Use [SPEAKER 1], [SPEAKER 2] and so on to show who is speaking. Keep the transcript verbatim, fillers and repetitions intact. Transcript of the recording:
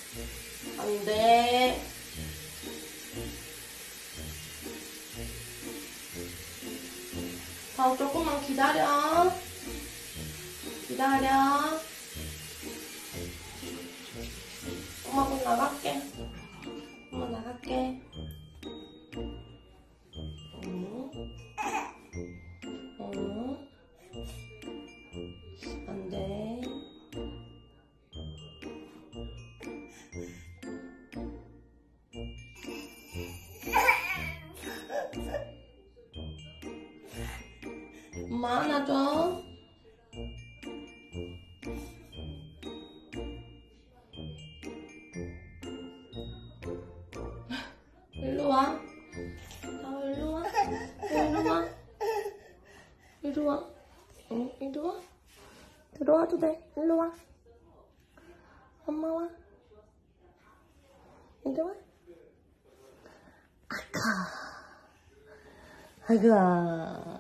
[SPEAKER 1] 안 돼. 더 조금만 기다려. 기다려. 엄마 곧 나갈게. 엄마 나갈게. 응? 응? 안 돼. 엄마 안아줘. 일로 와. 나 일로 와. 일로 와. 일로 와. 응, 일로 와. 들어와도 돼. 일로 와. 엄마 와. 이리 와. 아까. 아이고야.